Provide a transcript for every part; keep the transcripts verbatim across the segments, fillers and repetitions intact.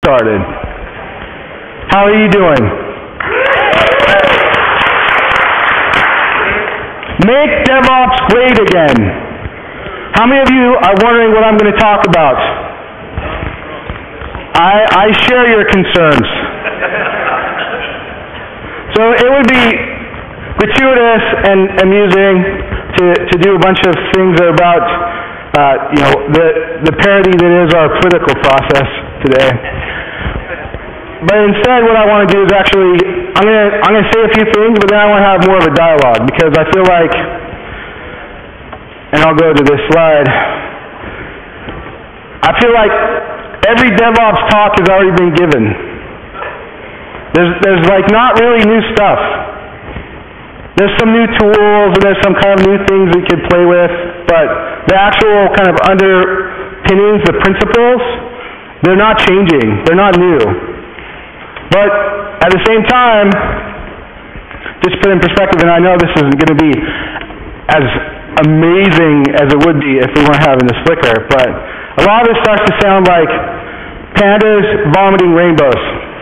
started. How are you doing? Make DevOps great again. How many of you are wondering what I'm going to talk about? I, I share your concerns. So it would be gratuitous and amusing to, to do a bunch of things about uh, you know, the, the parody that is our political process today. But instead, what I want to do is actually, I'm going to I'm going to say a few things, but then I want to have more of a dialogue, because I feel like, and I'll go to this slide, I feel like every DevOps talk has already been given. There's, there's like not really new stuff. There's some new tools, and there's some kind of new things we could play with, but the actual kind of underpinnings, the principles, they're not changing. They're not new. But at the same time, just put in perspective, and I know this isn't going to be as amazing as it would be if we weren't having this flicker, but a lot of it starts to sound like pandas vomiting rainbows,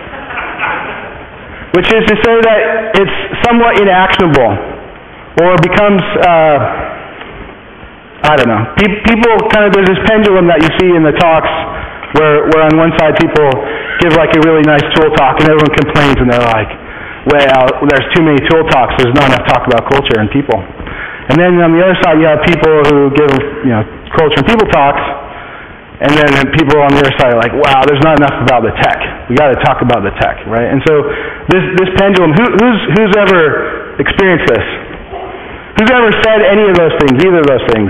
which is to say that it's somewhat inactionable, or becomes, uh, I don't know, Pe- people kind of, there's this pendulum that you see in the talks where, where on one side people give like a really nice tool talk and everyone complains and they're like, well, there's too many tool talks, there's not enough talk about culture and people. And then on the other side you have people who give, you know, culture and people talks, and then people on the other side are like, wow, there's not enough about the tech. We got to talk about the tech, right? And so this this pendulum, who, who's who's ever experienced this? Who's ever said any of those things, either of those things?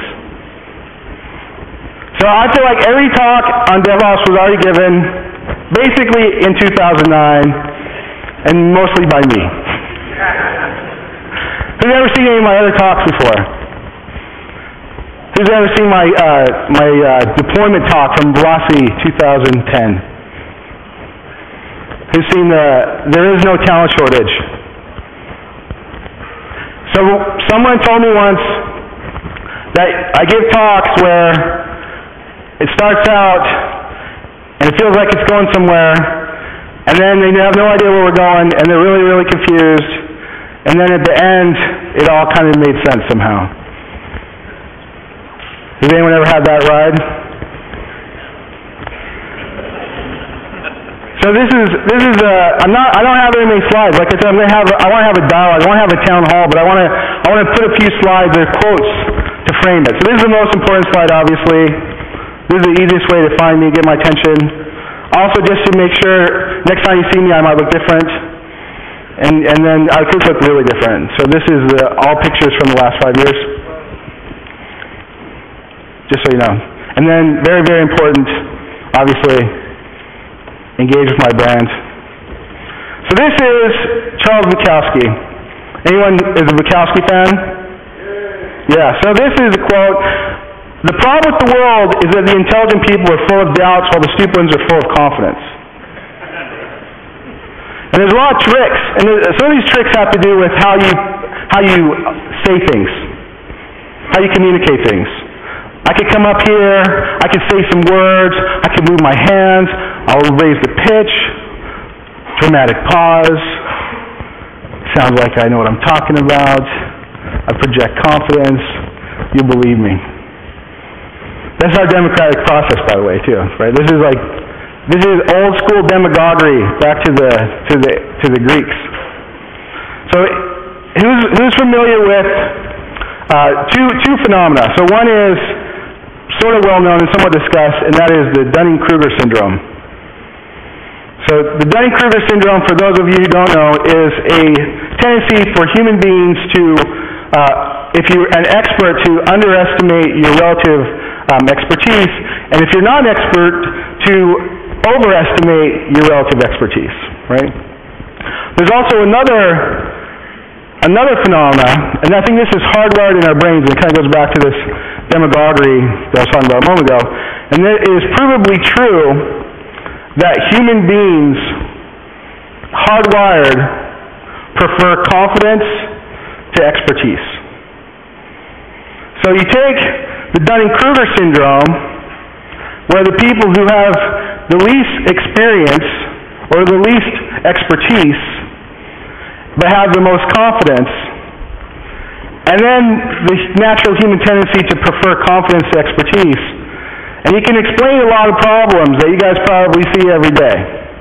So I feel like every talk on DevOps was already given, basically in two thousand nine, and mostly by me. Who's ever seen any of my other talks before? Who's ever seen my uh, my uh, deployment talk from Velocity two thousand ten? Who's seen the There Is No Talent Shortage? So someone told me once that I give talks where it starts out and it feels like it's going somewhere, and then they have no idea where we're going, and they're really, really confused, and then at the end, it all kind of made sense somehow. Has anyone ever had that ride? So this is this is a. I'm not. I don't have very many slides. Like I said, I'm going to have. A, I want to have a dialogue. I want to have a town hall, but I want to. I want to put a few slides or quotes to frame it. So this is the most important slide, obviously. This is the easiest way to find me, get my attention. Also, just to make sure next time you see me, I might look different, and and then I could look really different. So this is the, all pictures from the last five years. Just so you know. And then, very, very important, obviously, engage with my brand. So this is Charles Bukowski. Anyone is a Bukowski fan? Yeah, so this is a quote. The problem with the world is that the intelligent people are full of doubts while the stupid ones are full of confidence. And there's a lot of tricks, and some of these tricks have to do with how you, how you say things, how you communicate things. I could come up here, I could say some words, I could move my hands, I'll raise the pitch, dramatic pause, sounds like I know what I'm talking about, I project confidence, you believe me. That's our democratic process, by the way, too, right? This is like, this is old school demagoguery back to the, to the, to the Greeks. So who's, who's familiar with uh, two, two phenomena? So one is sort of well known and somewhat discussed, and that is the Dunning-Kruger syndrome. So the Dunning-Kruger syndrome, for those of you who don't know, is a tendency for human beings to, uh, if you're an expert, to underestimate your relative um, expertise, and if you're not an expert, to overestimate your relative expertise, right? There's also another another phenomena, and I think this is hardwired in our brains, and it kind of goes back to this demagoguery that I was talking about a moment ago, and it is provably true that human beings, hardwired, prefer confidence to expertise. So you take the Dunning-Kruger syndrome, where the people who have the least experience or the least expertise, but have the most confidence. And then the natural human tendency to prefer confidence to expertise. And he can explain a lot of problems that you guys probably see every day.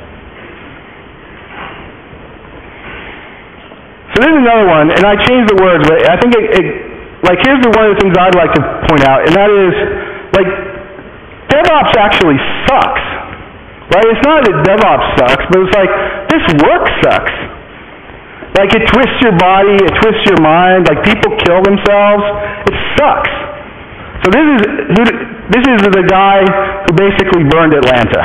So this is another one, and I changed the words, but I think it, it like here's the, one of the things I'd like to point out, and that is, like, DevOps actually sucks. Right? It's not that DevOps sucks, but it's like, this work sucks. Like, it twists your body, it twists your mind, like, people kill themselves. It sucks. So this is who, this is the guy who basically burned Atlanta.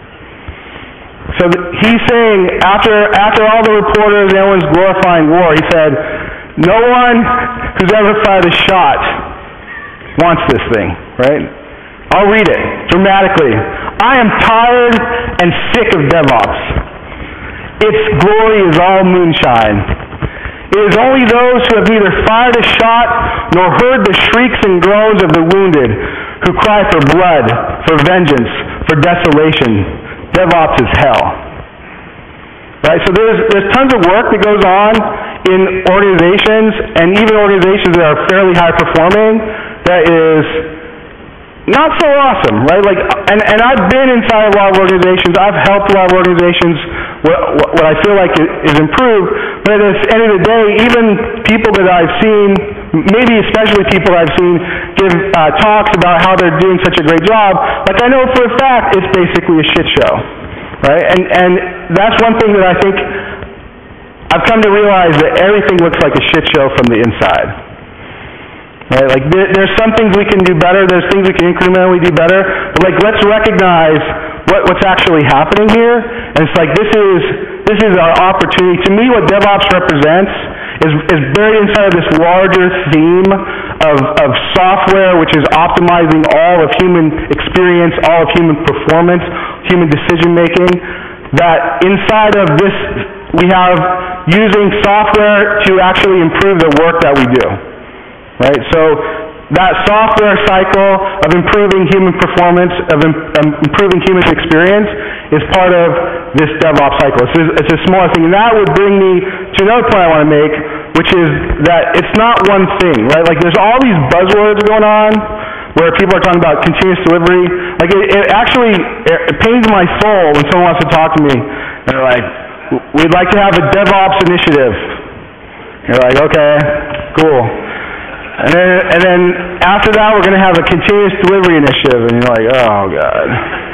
So th- he's saying, after after all the reporters and everyone's glorifying war, he said, no one who's ever fired a shot wants this thing, right? I'll read it dramatically. I am tired and sick of DevOps. Its glory is all moonshine. It is only those who have neither fired a shot nor heard the shrieks and groans of the wounded who cry for blood, for vengeance, for desolation. DevOps is hell. Right? So there's, there's tons of work that goes on in organizations, and even organizations that are fairly high performing, that is not so awesome, right? Like, and, and I've been inside a lot of organizations. I've helped a lot of organizations what, what I feel like is improved. But at the end of the day, even people that I've seen, maybe especially people I've seen give uh, talks about how they're doing such a great job, like I know for a fact it's basically a shit show, right? And and that's one thing that I think I've come to realize, that everything looks like a shit show from the inside. Right? Like, there, there's some things we can do better, there's things we can incrementally do better, but like, let's recognize what, what's actually happening here, and it's like, this is this is our opportunity. To me, what DevOps represents is, is buried inside of this larger theme of, of software, which is optimizing all of human experience, all of human performance, human decision making, that inside of this, we have using software to actually improve the work that we do. Right? So that software cycle of improving human performance, of im- um, improving human experience, is part of this DevOps cycle. It's a, it's a smaller thing. And that would bring me to another point I want to make, which is that it's not one thing, right? Like, there's all these buzzwords going on where people are talking about continuous delivery. Like, it, it actually it pains my soul when someone wants to talk to me and they're like, we'd like to have a DevOps initiative. You're like, okay, cool. And then, and then after that, we're going to have a continuous delivery initiative. And you're like, oh, God.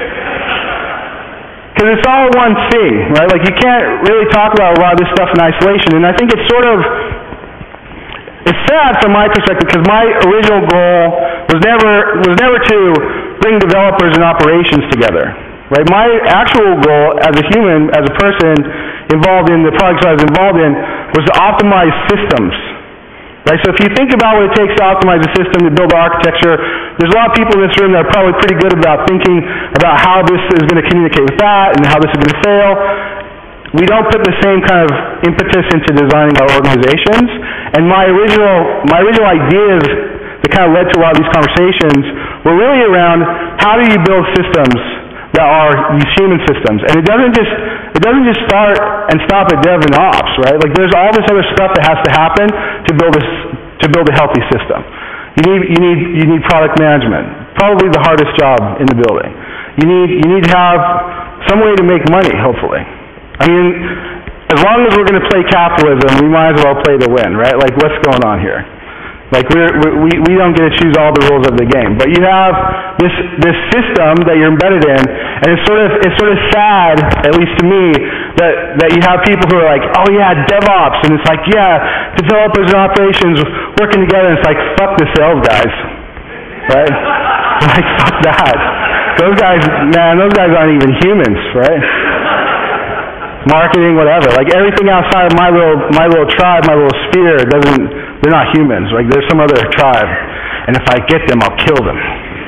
Because it's all one thing, right? Like, you can't really talk about a lot of this stuff in isolation. And I think it's sort of, it's sad from my perspective, because my original goal was never, was never to bring developers and operations together. Right? My actual goal as a human, as a person involved in the projects I was involved in, was to optimize systems. Right? So if you think about what it takes to optimize a system, to build architecture, there's a lot of people in this room that are probably pretty good about thinking about how this is going to communicate with that and how this is going to fail. We don't put the same kind of impetus into designing our organizations. And my original, my original ideas that kind of led to a lot of these conversations were really around, how do you build systems that are these human systems? And it doesn't just it doesn't just start and stop at dev and ops, right? Like, there's all this other stuff that has to happen to build a to build a healthy system. You need you need you need product management, probably the hardest job in the building. You need you need to have some way to make money, hopefully. I mean, as long as we're going to play capitalism, we might as well play to win, right? Like, what's going on here? Like, we're, we we don't get to choose all the rules of the game, but you have this this system that you're embedded in, and it's sort of it's sort of sad, at least to me, that that you have people who are like, oh yeah, DevOps, and it's like, yeah, developers and operations working together, and it's like, fuck the sales guys, right? Like, fuck that. Those guys, man, those guys aren't even humans, right? Marketing, whatever. Like, everything outside of my little my little tribe, my little sphere, doesn't. They're not humans. Like, there's some other tribe, and if I get them, I'll kill them.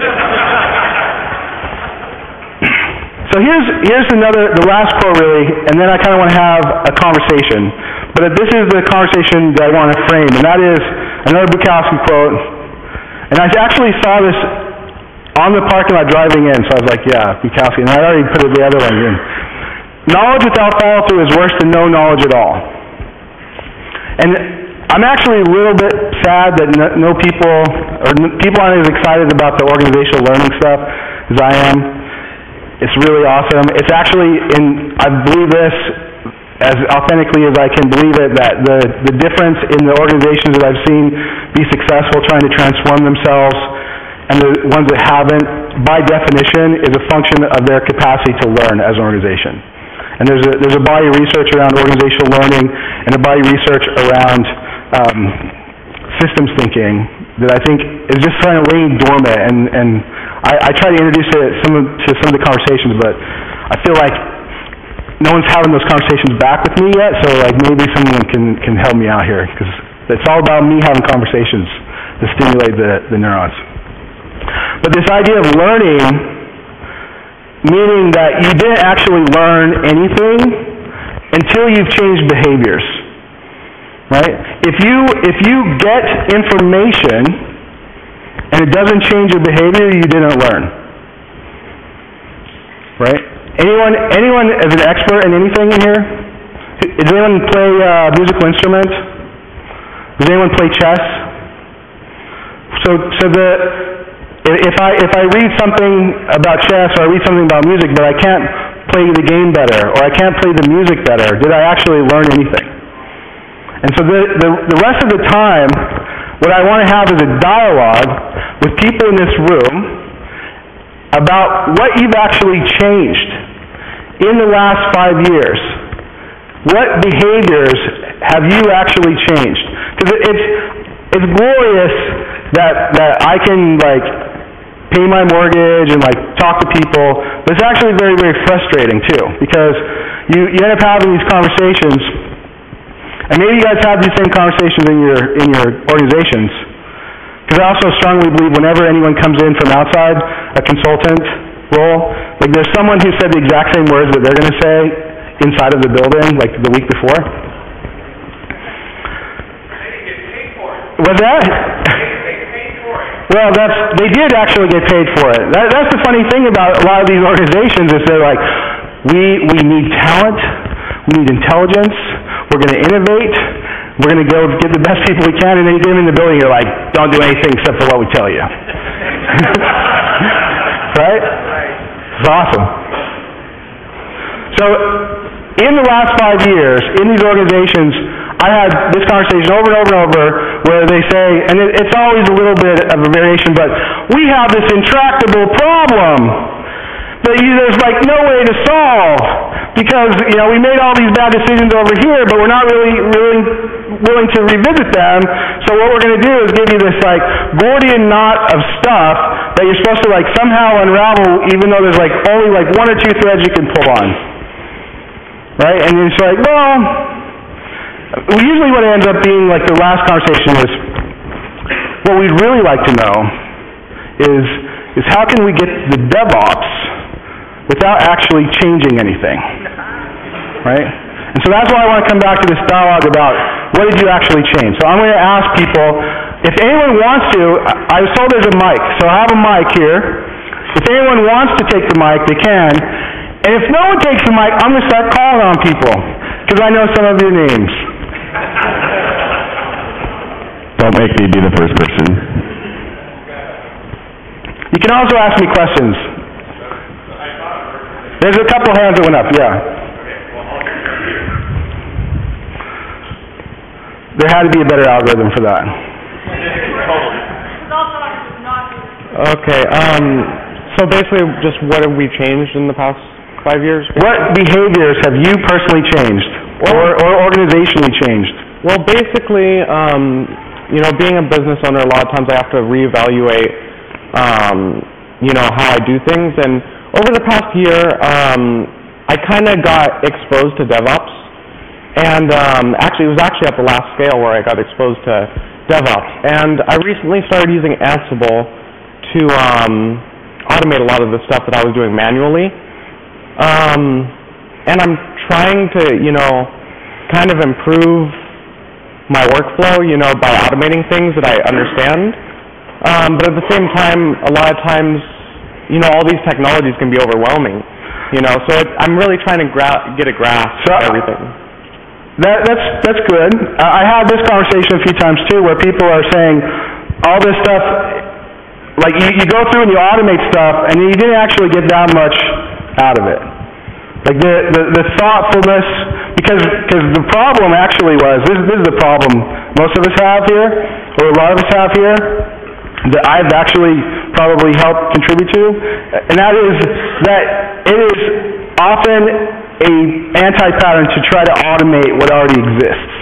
So here's here's another, the last quote really, and then I kind of want to have a conversation. But this is the conversation that I want to frame, and that is another Bukowski quote. And I actually saw this on the parking lot driving in, so I was like, yeah, Bukowski, and I already put the other one in. Knowledge without follow-through is worse than no knowledge at all. And I'm actually a little bit sad that no, no people, or n- people aren't as excited about the organizational learning stuff as I am. It's really awesome. It's actually, in, I believe this as authentically as I can believe it, that the, the difference in the organizations that I've seen be successful trying to transform themselves and the ones that haven't, by definition, is a function of their capacity to learn as an organization. And there's a, there's a body of research around organizational learning and a body of research around um, systems thinking that I think is just kind of laying dormant. And, and I, I try to introduce it some of, to some of the conversations, but I feel like no one's having those conversations back with me yet, so like maybe someone can, can help me out here, because it's all about me having conversations to stimulate the, the neurons. But this idea of learning, meaning that you didn't actually learn anything until you've changed behaviors, right? If you, if you get information and it doesn't change your behavior, you didn't learn, right? Anyone, anyone is an expert in anything in here? Does anyone play a uh, musical instrument? Does anyone play chess? So, so the, if I, if I read something about chess or I read something about music, but I can't play the game better or I can't play the music better, did I actually learn anything? And so the, the, the rest of the time, what I want to have is a dialogue with people in this room about what you've actually changed in the last five years. What behaviors have you actually changed? Because it's it's glorious that that I can like pay my mortgage and like talk to people, but it's actually very, very frustrating too, because you, you end up having these conversations, and maybe you guys have these same conversations in your in your organizations. Because I also strongly believe whenever anyone comes in from outside, a consultant role, like there's someone who said the exact same words that they're going to say inside of the building, like the week before. They didn't get paid for it. What's that? They didn't get paid for it. Well, that's, they did actually get paid for it. That, that's the funny thing about a lot of these organizations is they're like, we, we need talent, we need intelligence, we're going to innovate, we're going to go get the best people we can, and then you get them in the building, you're like, don't do anything except for what we tell you. Right? It's awesome. So, in the last five years, in these organizations, I had this conversation over and over and over where they say, and it, it's always a little bit of a variation, but we have this intractable problem that you, there's like no way to solve because, you know, we made all these bad decisions over here, but we're not really, really willing to revisit them. So what we're going to do is give you this like Gordian knot of stuff that you're supposed to like somehow unravel, even though there's like only like one or two threads you can pull on, right? And it's like, well, usually what ends up being like the last conversation is, what we'd really like to know is is how can we get the DevOps without actually changing anything, right? And so that's why I want to come back to this dialogue about what did you actually change. So I'm going to ask people, if anyone wants to, I was told there's a mic, so I have a mic here. If anyone wants to take the mic, they can. And if no one takes the mic, I'm going to start calling on people, because I know some of your names. Don't make me be the first person. You can also ask me questions. There's a couple hands that went up, yeah. There had to be a better algorithm for that. Okay, um, so basically just what have we changed in the past five years? What behaviors have you personally changed, or, or organizationally changed? Well, basically, um, you know, being a business owner, a lot of times I have to reevaluate, um, you know, how I do things, and over the past year, um, I kind of got exposed to DevOps, and um, actually it was actually at the last scale where I got exposed to DevOps, and I recently started using Ansible to um, automate a lot of the stuff that I was doing manually, um, and I'm trying to, you know, kind of improve my workflow, you know, by automating things that I understand, um, but at the same time, a lot of times you know, all these technologies can be overwhelming. You know, so it, I'm really trying to gra- get a grasp So, of everything. That, that's that's good. Uh, I had this conversation a few times too, where people are saying all this stuff, like you, you go through and you automate stuff, and you didn't actually get that much out of it. Like the the, the thoughtfulness, because because the problem actually was this, this is the problem most of us have here, or a lot of us have here, that I've actually probably helped contribute to, and that is that it is often a anti-pattern to try to automate what already exists.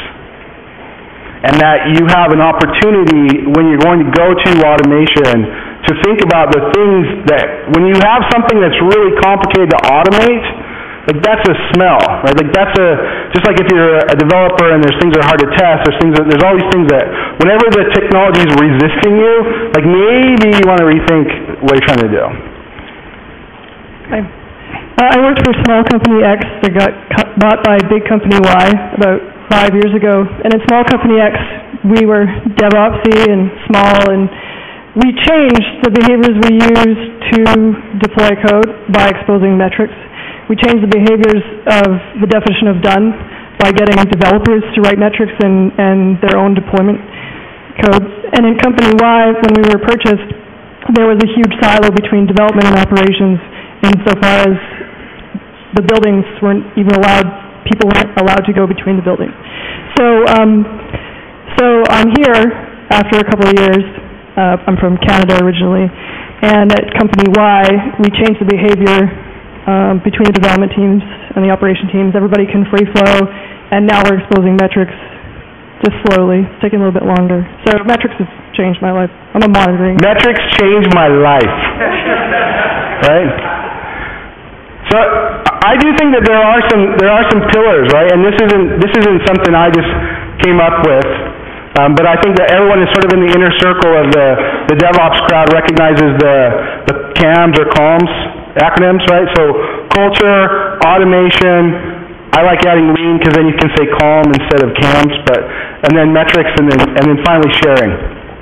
And that you have an opportunity when you're going to go to automation to think about the things that, when you have something that's really complicated to automate, like that's a smell, right? Like that's a, just like if you're a developer and there's things that are hard to test, there's things that, there's all these things that, whenever the technology is resisting you, like maybe you want to rethink what you're trying to do. Hi. Uh, I worked for small company X that got cu- bought by big company Y about five years ago. And in small company X, we were DevOpsy and small, and we changed the behaviors we used to deploy code by exposing metrics. We changed the behaviors of the definition of done by getting developers to write metrics and, and their own deployment codes. And in company Y, when we were purchased, there was a huge silo between development and operations insofar as the buildings weren't even allowed, people weren't allowed to go between the buildings. So, um, so I'm here after a couple of years. Uh, I'm from Canada originally, and at company Y, we changed the behavior um, between the development teams and the operation teams. Everybody can free flow, and now we're exposing metrics just slowly. It's taking a little bit longer. So metrics has changed my life. I'm a monitoring. Metrics changed my life. Right? So I do think that there are some there are some pillars, right? And this isn't this isn't something I just came up with, um, but I think that everyone is sort of in the inner circle of the the DevOps crowd recognizes the the CAMs or CALMs acronyms, right? So culture, automation. I like adding lean because then you can say calm instead of CAMs, but and then metrics, and then and then finally sharing.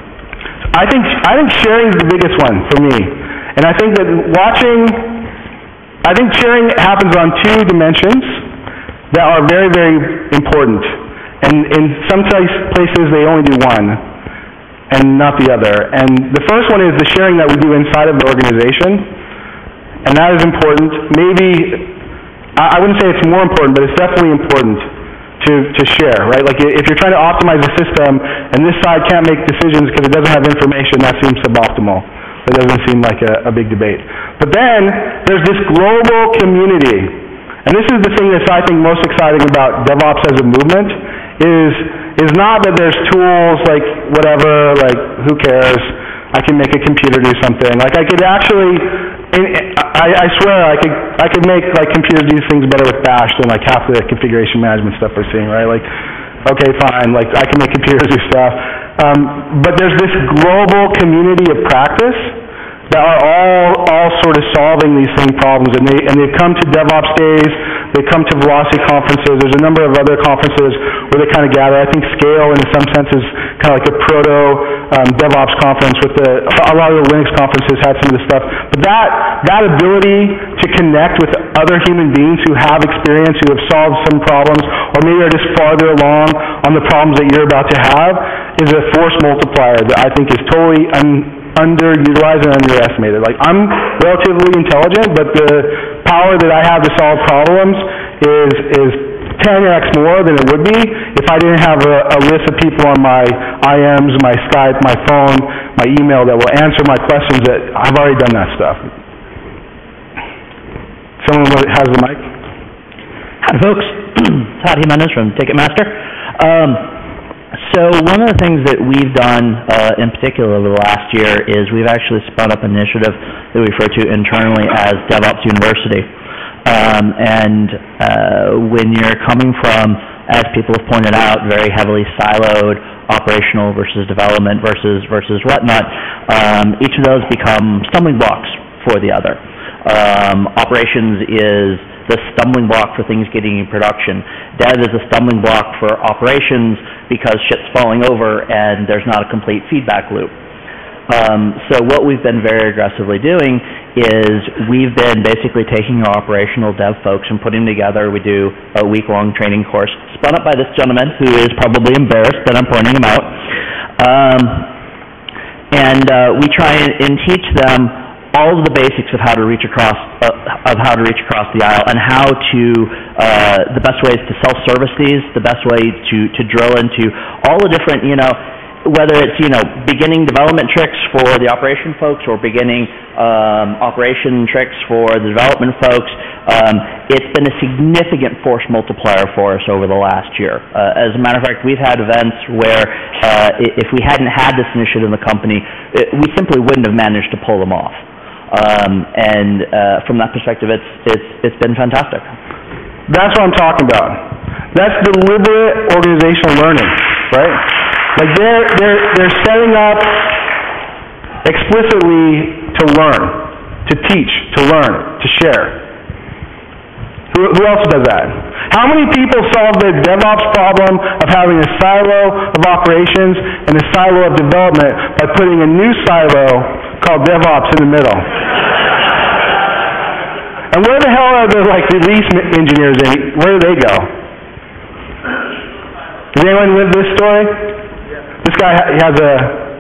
I think I think sharing is the biggest one for me, and I think that watching. I think sharing happens on two dimensions that are very, very important. And in some places, they only do one and not the other. And the first one is the sharing that we do inside of the organization. And that is important. Maybe, I wouldn't say it's more important, but it's definitely important to, to share, right? Like if you're trying to optimize a system and this side can't make decisions because it doesn't have information, that seems suboptimal. It doesn't seem like a, a big debate. But then, there's this global community. And this is the thing that's, I think, most exciting about DevOps as a movement, is is not that there's tools like whatever, like who cares, I can make a computer do something. Like I could actually, I, I swear, I could I could make like computers do things better with Bash than like half the configuration management stuff we're seeing, right? Like, okay, fine, like I can make computers do stuff. Um, but there's this global community of practice that are all all sort of solving these same problems, and they and they've come to DevOps days, they've come to Velocity conferences. There's a number of other conferences where they kind of gather. I think Scale, in some sense, is kind of like a proto um, DevOps conference. With the a lot of the Linux conferences had some of this stuff. But that that ability to connect with other human beings who have experience, who have solved some problems, or maybe are just farther along on the problems that you're about to have, is a force multiplier that I think is totally un underutilized and underestimated. Like, I'm relatively intelligent, but the power that I have to solve problems is is ten X more than it would be if I didn't have a, a list of people on my I Ms, my Skype, my phone, my email that will answer my questions that I've already done that stuff. Someone has the mic? Hi, folks. Todd Jimenez from Ticketmaster. Um, So one of the things that we've done uh, in particular over the last year is we've actually spun up an initiative that we refer to internally as DevOps University. Um, and uh, when you're coming from, as people have pointed out, very heavily siloed operational versus development versus versus whatnot, um, each of those become stumbling blocks for the other. Um, operations is the stumbling block for things getting in production. Dev is a stumbling block for operations because shit's falling over and there's not a complete feedback loop. Um, so what we've been very aggressively doing is we've been basically taking our operational dev folks and putting them together. We do a week-long training course spun up by this gentleman who is probably embarrassed that I'm pointing him out. Um, and uh, we try and, and teach them all of the basics of how to reach across uh, of how to reach across the aisle and how to uh, the best ways to self-service these, the best way to to drill into all the different, you know, whether it's, you know, beginning development tricks for the operation folks or beginning um, operation tricks for the development folks. Um, it's been a significant force multiplier for us over the last year. Uh, as a matter of fact, we've had events where uh, if we hadn't had this initiative in the company, it, we simply wouldn't have managed to pull them off. Um, and uh, from that perspective, it's, it's, it's been fantastic. That's what I'm talking about. That's deliberate organizational learning, right? Like they're, they're, they're setting up explicitly to learn, to teach, to learn, to share. Who, who else does that? How many people solve the DevOps problem of having a silo of operations and a silo of development by putting a new silo called DevOps in the middle? And where the hell are the like release engineers in? Where do they go? Does anyone live this story? This guy ha- he has a...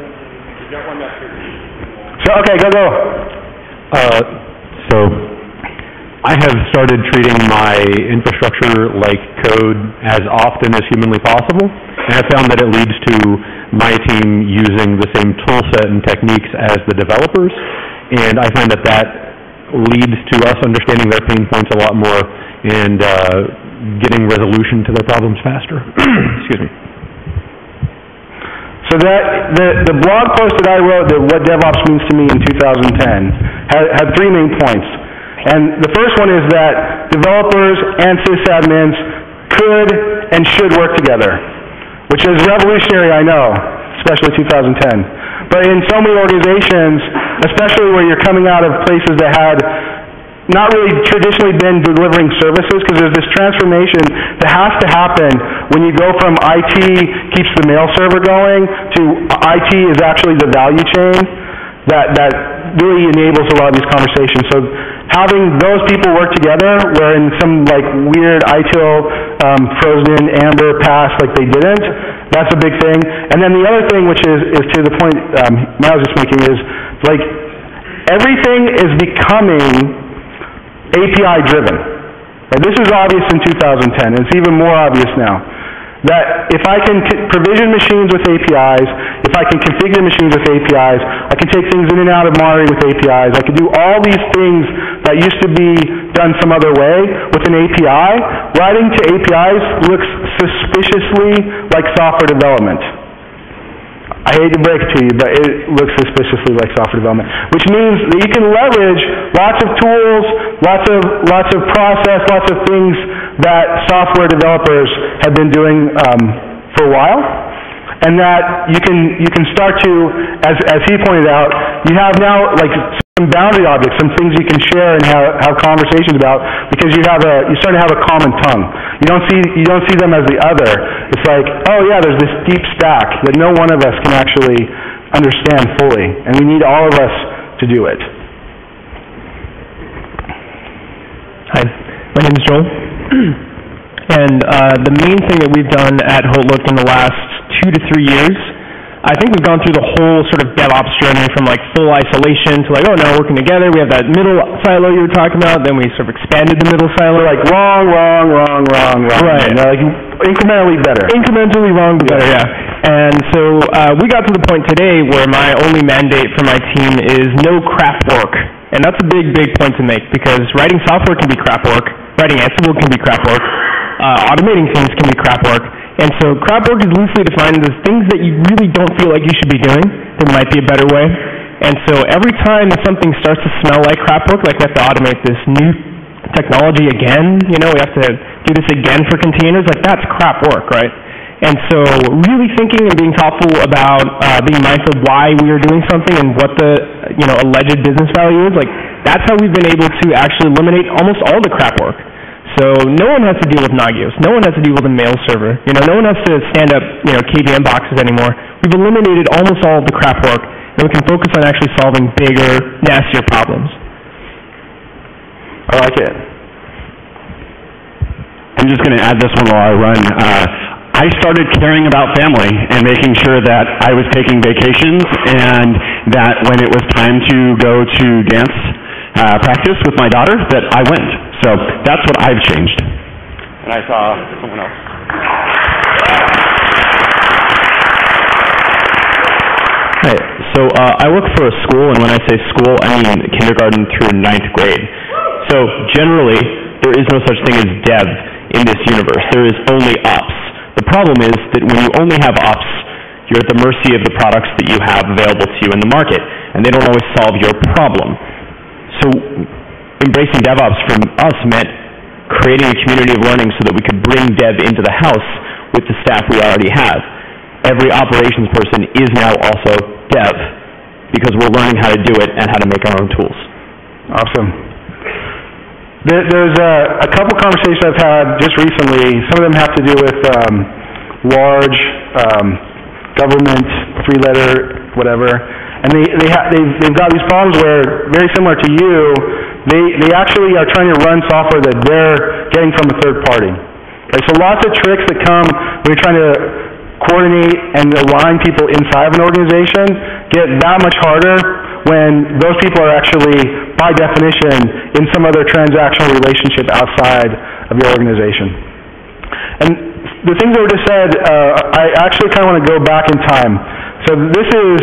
So, okay, go, go. Uh, so, I have started treating my infrastructure like code as often as humanly possible, and I found that it leads to my team using the same tool set and techniques as the developers, and I find that that leads to us understanding their pain points a lot more and uh, getting resolution to their problems faster. Excuse me. So that the, the blog post that I wrote, that what DevOps means to me in two thousand ten, had, had three main points. And the first one is that developers and sysadmins could and should work together, which is revolutionary, I know, especially two thousand ten. But in so many organizations, especially where you're coming out of places that had not really traditionally been delivering services, because there's this transformation that has to happen when you go from I T keeps the mail server going to I T is actually the value chain that, that really enables a lot of these conversations. So having those people work together, where in some like weird I T I L um, frozen amber past like they didn't, that's a big thing. And then the other thing, which is, is to the point um, Matt was just making, is like everything is becoming A P I driven. Right? This is obvious in two thousand ten, and it's even more obvious now. That if I can c- provision machines with A P Is, if I can configure machines with A P Is, I can take things in and out of Mari with A P Is, I can do all these things that used to be done some other way with an A P I. Writing to A P Is looks suspiciously like software development. I hate to break it to you, but it looks suspiciously like software development, which means that you can leverage lots of tools, lots of lots of process, lots of things that software developers have been doing um, for a while, and that you can you can start to, as as he pointed out, you have now like some boundary objects, some things you can share and have, have conversations about, because you have a you start to have a common tongue. You don't see you don't see them as the other. It's like, oh yeah, there's this deep stack that no one of us can actually understand fully, and we need all of us to do it. Hi, my name is Joel, and uh, the main thing that we've done at Hotlook in the last two to three years, I think we've gone through the whole sort of DevOps journey from like full isolation to like, oh, now we're working together. We have that middle silo you were talking about. Then we sort of expanded the middle silo. We're like, wrong, wrong, wrong, wrong, wrong. Right. And they're like, incrementally better. Incrementally wrong, but better, yeah. And so uh, we got to the point today where my only mandate for my team is no crap work. And that's a big, big point to make, because writing software can be crap work. Writing Ansible can be crap work. Uh, automating things can be crap work. And so crap work is loosely defined as things that you really don't feel like you should be doing. There might be a better way. And so every time that something starts to smell like crap work, like we have to automate this new technology again, you know, we have to do this again for containers, like that's crap work, right? And so really thinking and being thoughtful about uh, being mindful of why we are doing something and what the, you know, alleged business value is, like that's how we've been able to actually eliminate almost all the crap work. So no one has to deal with Nagios. No one has to deal with a mail server. You know, no one has to stand up, you know, K V M boxes anymore. We've eliminated almost all of the crap work, and we can focus on actually solving bigger, nastier problems. I like it. I'm just going to add this one while I run. Uh, I started caring about family and making sure that I was taking vacations and that when it was time to go to dance uh, practice with my daughter, that I went. So that's what I've changed. And I saw someone else. Hi. So uh, I work for a school, and when I say school, I mean kindergarten through ninth grade. So generally, there is no such thing as dev in this universe. There is only ops. The problem is that when you only have ops, you're at the mercy of the products that you have available to you in the market, and they don't always solve your problem. So embracing DevOps from us meant creating a community of learning so that we could bring dev into the house with the staff we already have. Every operations person is now also dev because we're learning how to do it and how to make our own tools. Awesome. There, there's a, a couple conversations I've had just recently. Some of them have to do with um, large um, government, three letter, whatever. And they, they ha they've, they've got these problems where, very similar to you, they, they actually are trying to run software that they're getting from a third party. Right? So lots of tricks that come when you're trying to coordinate and align people inside of an organization get that much harder when those people are actually, by definition, in some other transactional relationship outside of your organization. And the things that were just said, uh, I actually kind of want to go back in time. So this is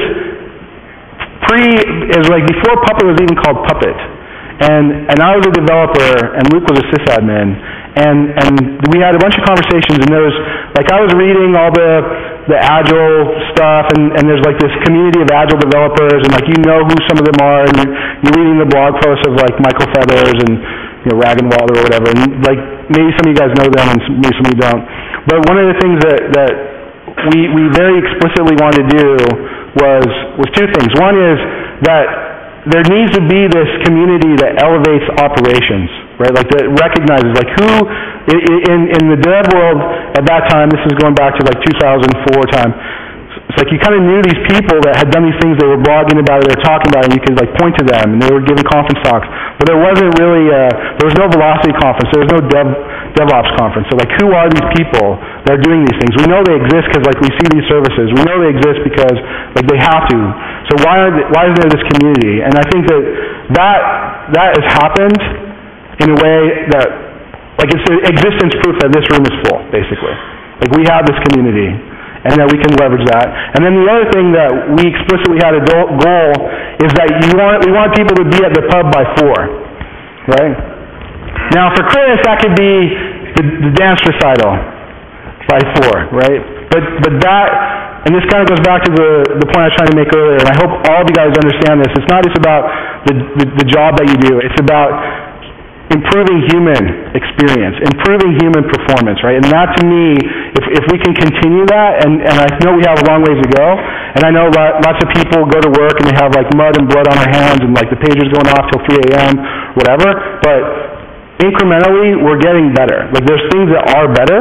pre, is like before Puppet was even called Puppet. And, and I was a developer, and Luke was a sysadmin, and, and we had a bunch of conversations, and there was, like, I was reading all the, the Agile stuff, and, and there's, like, this community of Agile developers, and, like, you know who some of them are, and you're, you're reading the blog posts of, like, Michael Feathers and, you know, Ragenwald or whatever, and, like, maybe some of you guys know them, and some, maybe some of you don't. But one of the things that, that we, we very explicitly wanted to do was, was two things. One is that there needs to be this community that elevates operations, right? Like that recognizes, like who, in, in the dev world at that time, this is going back to like two thousand four time, it's like you kind of knew these people that had done these things, they were blogging about it, they were talking about it, and you could like point to them, and they were giving conference talks. But there wasn't really, a, there was no Velocity conference, there was no dev, DevOps conference. So like who are these people that are doing these things? We know they exist because like we see these services. We know they exist because like they have to. So why are they, why is there this community? And I think that that, that has happened in a way that, like it's an existence proof that this room is full, basically. Like we have this community, and that we can leverage that. And then the other thing that we explicitly had a goal is that you want, we want people to be at the pub by four, right? Now for Chris, that could be the, the dance recital by four, right? But, but that, and this kind of goes back to the, the point I was trying to make earlier, and I hope all of you guys understand this. It's not just about the, the, the job that you do. It's about improving human experience, improving human performance, right? And that to me, if, if we can continue that, and, and I know we have a long ways to go, and I know lots of people go to work and they have like mud and blood on their hands and like the pager's going off till three A M, whatever, but incrementally we're getting better. Like there's things that are better,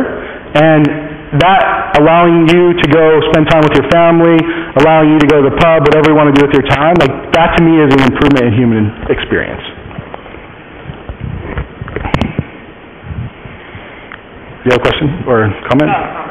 and that allowing you to go spend time with your family, allowing you to go to the pub, whatever you want to do with your time, like that to me is an improvement in human experience. Do you have a question or comment?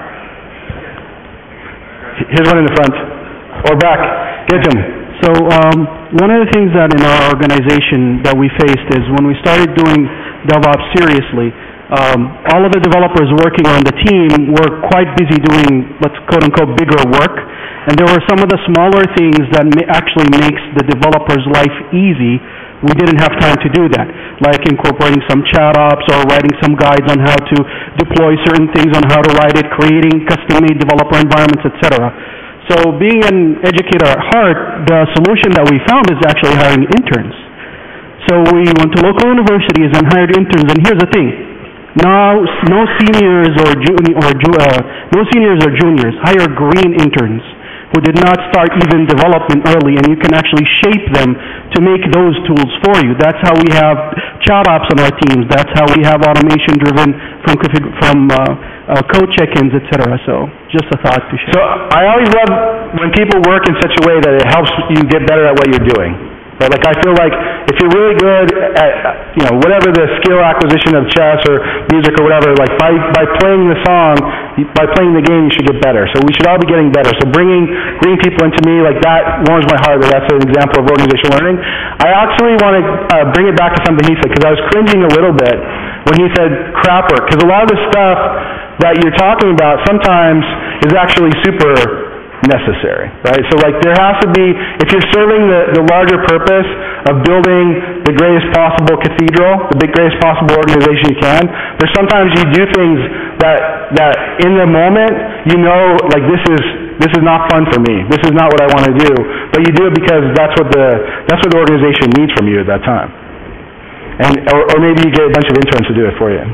Here's one in the front. Or back. Get him. So um, one of the things that in our organization that we faced is when we started doing DevOps seriously, um, all of the developers working on the team were quite busy doing, let's quote-unquote, bigger work. And there were some of the smaller things that ma actually makes the developer's life easy. We didn't have time to do that, like incorporating some chat ops or writing some guides on how to deploy certain things, on how to write it, creating custom-made developer environments, et cetera. So being an educator at heart, the solution that we found is actually hiring interns. So we went to local universities and hired interns, and here's the thing. Now, no seniors or, juni or ju uh, no seniors or juniors. Hire green interns who did not start even development early, and you can actually shape them to make those tools for you. That's how we have chat ops on our teams. That's how we have automation driven from, from uh, uh, code check-ins, et cetera. So just a thought to share. So I always love when people work in such a way that it helps you get better at what you're doing. Right? Like I feel like if you're really good at, you know, whatever the skill acquisition of chess or music or whatever, like by, by playing the song, by playing the game, you should get better. So we should all be getting better. So bringing, bringing people into me, like that warms my heart, that that's an example of organizational learning. I actually want to uh, bring it back to something he said, because I was cringing a little bit when he said crap work, because a lot of the stuff that you're talking about sometimes is actually super necessary, right? So like there has to be, if you're serving the, the larger purpose of building the greatest possible cathedral, the big, greatest possible organization you can, there's sometimes you do things that, that in the moment, you know, like this is, this is not fun for me, this is not what I want to do, but you do it because that's what the, that's what the organization needs from you at that time. And, or, or maybe you get a bunch of interns to do it for you.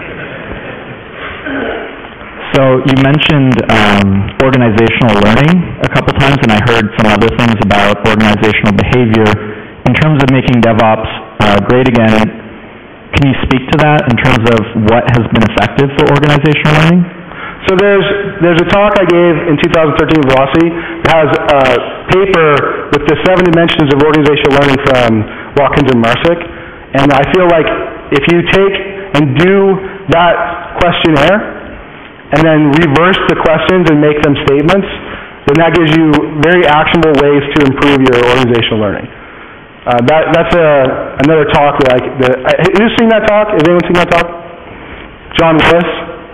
So you mentioned um, organizational learning a couple times, and I heard some other things about organizational behavior. In terms of making DevOps uh, great again, can you speak to that in terms of what has been effective for organizational learning? So there's there's a talk I gave in two thousand thirteen with Rossi that has a paper with the seven dimensions of organizational learning from Watkins and Marsick, and I feel like if you take and do that questionnaire and then reverse the questions and make them statements, then that gives you very actionable ways to improve your organizational learning. Uh, that, that's a, another talk that I, that I, who's seen that talk? Has anyone seen that talk? John Willis?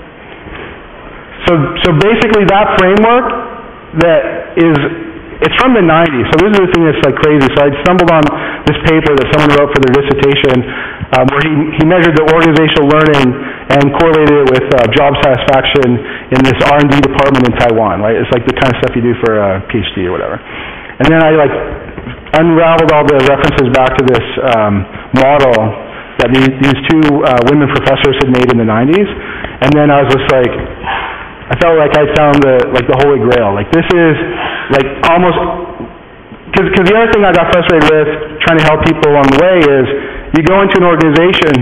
So, so basically that framework that is, it's from the nineties, so this is the thing that's like crazy. So I stumbled on this paper that someone wrote for their dissertation um, where he, he measured the organizational learning and correlated it with uh, job satisfaction in this R and D department in Taiwan, right? It's like the kind of stuff you do for a PhD or whatever. And then I like unraveled all the references back to this um, model that these, these two uh, women professors had made in the nineties. And then I was just like, I felt like I found the like the holy grail. Like this is like almost, because the other thing I got frustrated with trying to help people along the way is you go into an organization,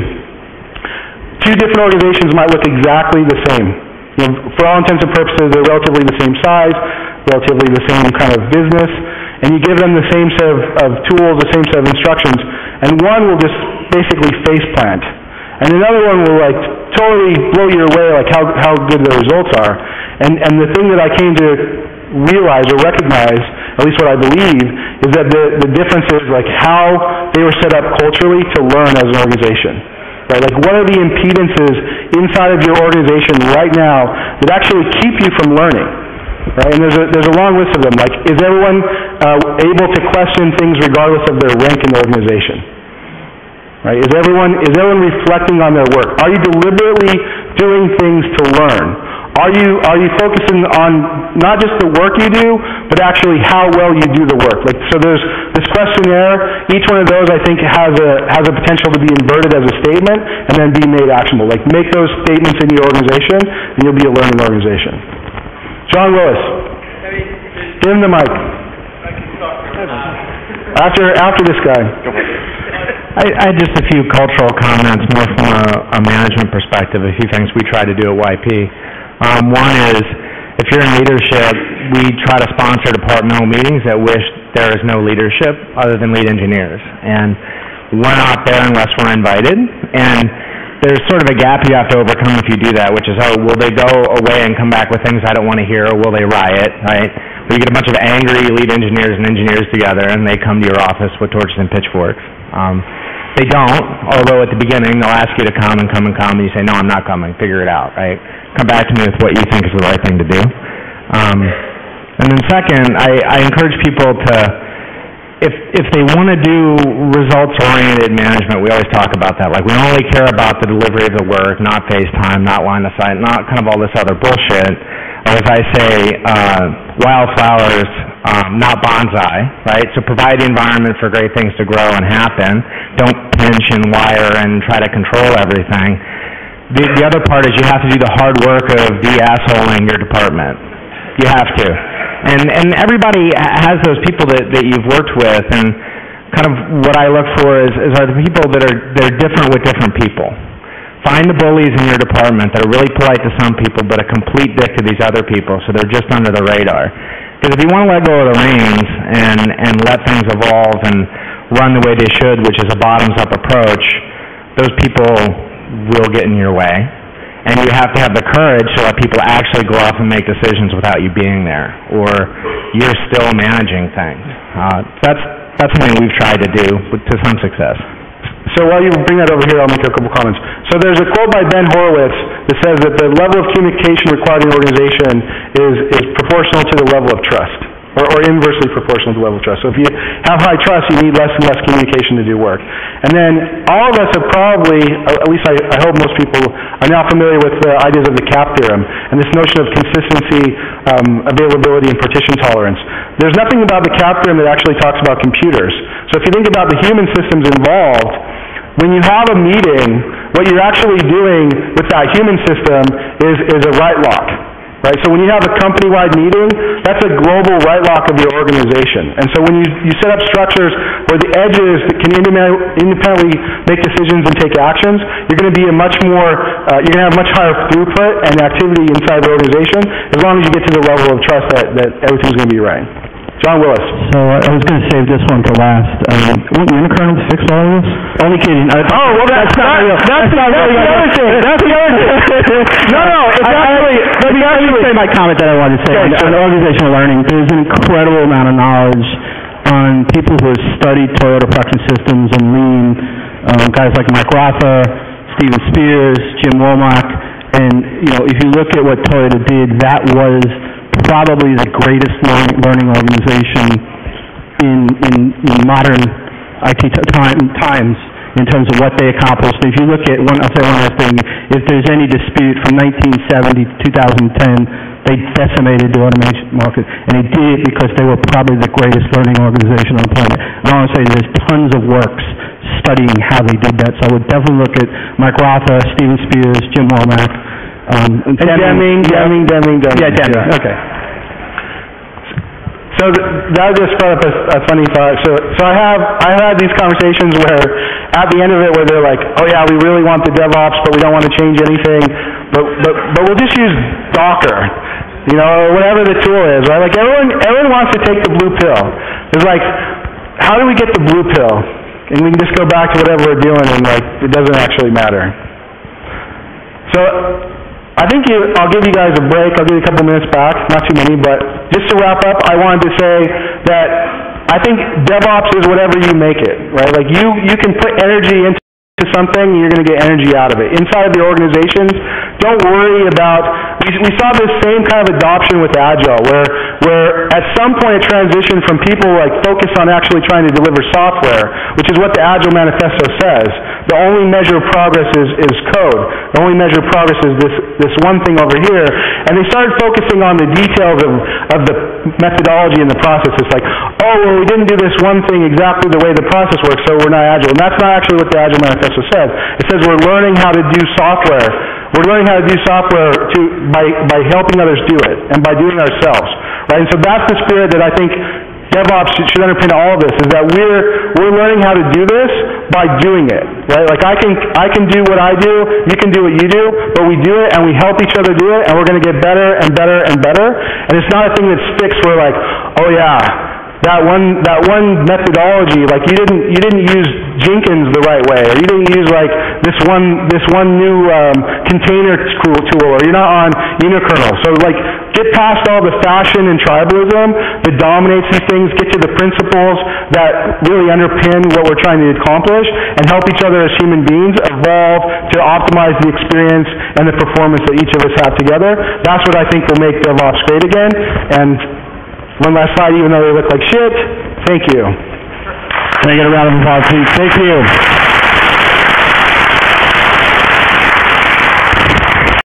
two different organizations might look exactly the same. You know, for all intents and purposes, they're relatively the same size, relatively the same kind of business, and you give them the same set of, of tools, the same set of instructions, and one will just basically face plant. And another one will like totally blow you away, like how, how good the results are. And, and the thing that I came to realize or recognize, at least what I believe, is that the, the difference is like how they were set up culturally to learn as an organization. Right? Like what are the impedances inside of your organization right now that actually keep you from learning? Right? And there's a, there's a long list of them. Like, is everyone uh, able to question things regardless of their rank in the organization? Right? Is everyone is everyone reflecting on their work? Are you deliberately doing things to learn? Are you are you focusing on not just the work you do, but actually how well you do the work? Like so, there's this questionnaire. Each one of those, I think, has a has a potential to be inverted as a statement and then be made actionable. Like make those statements in your organization, and you'll be a learning organization. John Willis, give him the mic. After after this guy. I, I had just a few cultural comments, more from a, a management perspective, a few things we try to do at Y P. Um, one is, if you're in leadership, we try to sponsor departmental meetings that wish there is no leadership other than lead engineers. And we're not there unless we're invited. And there's sort of a gap you have to overcome if you do that, which is, oh, will they go away and come back with things I don't want to hear, or will they riot, right? Or you get a bunch of angry lead engineers and engineers together, and they come to your office with torches and pitchforks. Um, they don't, although at the beginning they'll ask you to come and come and come, and you say, no, I'm not coming, figure it out, right? Come back to me with what you think is the right thing to do. Um, and then second, I, I encourage people to, if if they want to do results-oriented management, we always talk about that. Like, we only care about the delivery of the work, not FaceTime, not line of sight, not kind of all this other bullshit. Or as I say, uh, wildflowers, um, not bonsai, right? So provide the environment for great things to grow and happen. Don't pinch and wire and try to control everything. The, the other part is you have to do the hard work of de-assholing your department. You have to. And and everybody has those people that, that you've worked with, and kind of what I look for is, is are the people that are they're different with different people. Find the bullies in your department that are really polite to some people but a complete dick to these other people, so they're just under the radar. Because if you want to let go of the reins and, and let things evolve and run the way they should, which is a bottoms-up approach, those people will get in your way. And you have to have the courage to let people actually go off and make decisions without you being there, or you're still managing things. Uh, that's, that's something we've tried to do with, to some success. So while you bring that over here, I'll make a couple comments. So there's a quote by Ben Horowitz that says that the level of communication required in an organization is, is proportional to the level of trust, or, or inversely proportional to the level of trust. So if you have high trust, you need less and less communication to do work. And then all of us have probably, at least I, I hope most people, are now familiar with the ideas of the CAP theorem and this notion of consistency, um, availability, and partition tolerance. There's nothing about the CAP theorem that actually talks about computers. So if you think about the human systems involved, when you have a meeting, what you're actually doing with that human system is, is a write lock, right? So when you have a company-wide meeting, that's a global write lock of your organization. And so when you, you set up structures where the edges that can independently make decisions and take actions, you're going to be a much more, uh, you're going to have much higher throughput and activity inside the organization as long as you get to the level of trust that, that everything's going to be right. John Willis. So uh, I was going to save this one for last. Um, won't Unicron fix all of this? Only kidding. I, oh, well, that's, that's not real. That's, that's, not that's the other thing. That's the other thing. no, no, it's I, actually, I, let me actually say my comment that I wanted to say okay, on, on organizational learning. There's an incredible amount of knowledge on people who have studied Toyota Production Systems and Lean, um, guys like Mike Rother, Steven Spears, Jim Womack, and, you know, if you look at what Toyota did, that was probably the greatest learning, learning organization in, in, in modern I T t- time, times in terms of what they accomplished. If you look at, one, I'll say one last thing, if there's any dispute from nineteen seventy to two thousand ten, they decimated the automation market, and they did it because they were probably the greatest learning organization on the planet. And I want to say there's tons of works studying how they did that, so I would definitely look at Mike Rother, Steven Spears, Jim Womack, Um, and Deming, Deming, Deming, Deming. Yeah, Deming, yeah. okay. So th- that just brought up a, a funny thought. So, so I have I had these conversations where, at the end of it, where they're like, "Oh yeah, we really want the DevOps, but we don't want to change anything, but but but we'll just use Docker, you know, or whatever the tool is, right? Like everyone everyone wants to take the blue pill. It's like, how do we get the blue pill? And we can just go back to whatever we're doing, and like it doesn't actually matter. So. I think you, I'll give you guys a break. I'll give you a couple minutes back, not too many, but just to wrap up, I wanted to say that I think DevOps is whatever you make it, right? Like you, you can put energy into something and you're going to get energy out of it. Inside of the organizations, don't worry about, we, we saw this same kind of adoption with Agile, where, where at some point it transitioned from people like focused on actually trying to deliver software, which is what the Agile Manifesto says. The only measure of progress is, is code. The only measure of progress is this, this one thing over here. And they started focusing on the details of, of the methodology and the process. It's like, oh, well, we didn't do this one thing exactly the way the process works, so we're not Agile. And that's not actually what the Agile Manifesto says. It says we're learning how to do software. We're learning how to do software to, by, by helping others do it and by doing it ourselves. Right? And so that's the spirit that I think DevOps should, should underpin all of this, is that we're we're learning how to do this by doing it, right? Like I can I can do what I do, you can do what you do, but we do it and we help each other do it, and we're going to get better and better and better. And it's not a thing that's fixed where like, oh yeah, that one that one methodology, like you didn't you didn't use Jenkins the right way, or you didn't use like this one this one new um, container tool, or you're not on unikernel. So like get past all the fashion and tribalism that dominates these things, get to the principles that really underpin what we're trying to accomplish, and help each other as human beings evolve to optimize the experience and the performance that each of us have together. That's what I think will make DevOps great again. And one last slide, even though they look like shit, thank you. Can I get a round of applause, please? Thank you.